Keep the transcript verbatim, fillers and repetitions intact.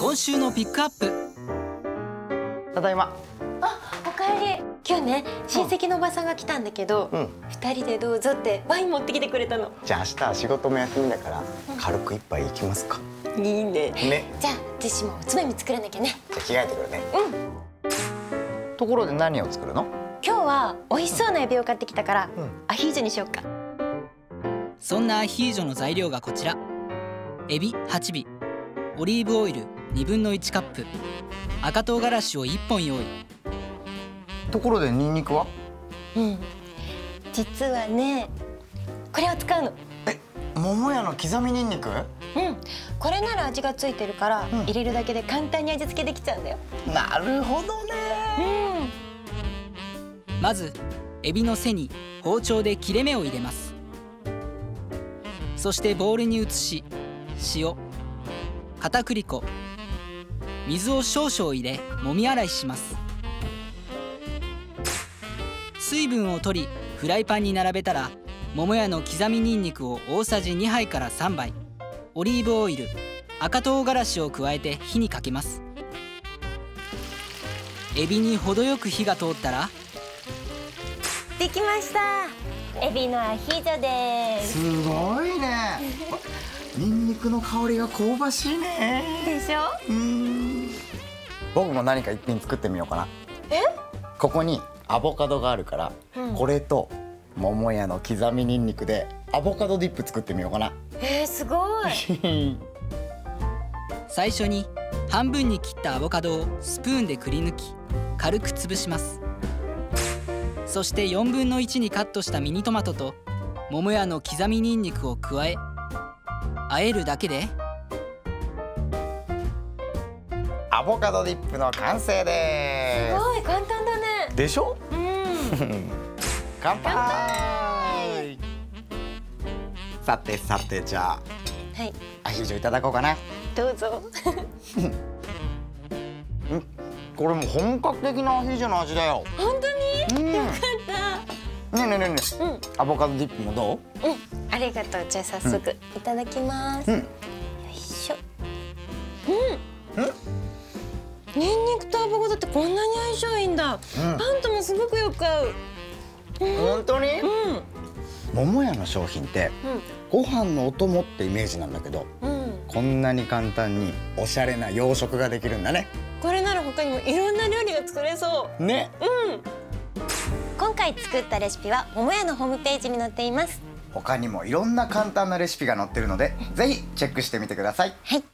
今週のピックアップ。 ただいま。 あ、おかえり。今日ね、親戚のおばさんが来たんだけど、うん、二人でどうぞってワイン持ってきてくれたの。 じゃあ明日は仕事も休みだから、うん、軽く一杯行きますか。 いいね。 ね。 じゃあ私もおつまみ作らなきゃね。 じゃあ着替えてくるね。うん。ところで何を作るの？ 今日は美味しそうなエビを買ってきたから、うん、アヒージョにしようか。 そんなアヒージョの材料がこちら。エビはちび、オリーブオイルにぶんのいちカップ、赤唐辛子をいっぽん用意。 ところでニンニクは？ うん、実はね、これを使うの。 え、桃屋の刻みニンニク？うん、 これなら味がついてるから、うん、入れるだけで簡単に味付けできちゃうんだよ。 なるほどね。 うん。まずエビの背に包丁で切れ目を入れます。そしてボウルに移し、塩、片栗粉、水を少々入れもみ洗いします。水分を取りフライパンに並べたら、桃屋の刻みニンニクを大さじにはいからさんばい、オリーブオイル、赤唐辛子を加えて火にかけます。エビに程よく火が通ったら、 できました。エビのアヒージョです。 すごいね。ニンニクの香りが香ばしいね。 でしょ。うん。 僕も何か一品作ってみようかな。 え？ ここにアボカドがあるから、うん、これと桃屋の刻みニンニクでアボカドディップ作ってみようかな。 えー、すごい。 最初に半分に切ったアボカドをスプーンでくり抜き、軽く潰します。そしてよんぶんのいちにカットしたミニトマトと桃屋の刻みニンニクを加え、和えるだけでアボカドディップの完成です。 すごい簡単だね。 でしょ？ うん。 乾杯。さてさて、じゃあ、はい、アヒージョいただこうかな。 どうぞ。 うん、これも本格的なアヒージョの味だよ。 本当に？うん、よかった。 ねえねえねえねえ、うん、アボカドディップもどう？うん、ありがとう。じゃあ早速、うん、いただきます。うん、よいしょ。うん。うん。ニンニクとアボカドってこんなに相性いいんだ。うん、パンともすごくよく合う。 うん、本当に？うん。桃屋の商品って、うん、ご飯のお供ってイメージなんだけど、うん、こんなに簡単におしゃれな洋食ができるんだね。 これなら他にもいろんな料理が作れそう。 ね。 うん。今回作ったレシピは桃屋のホームページに載っています。 他にもいろんな簡単なレシピが載ってるので、ぜひチェックしてみてください。 はい。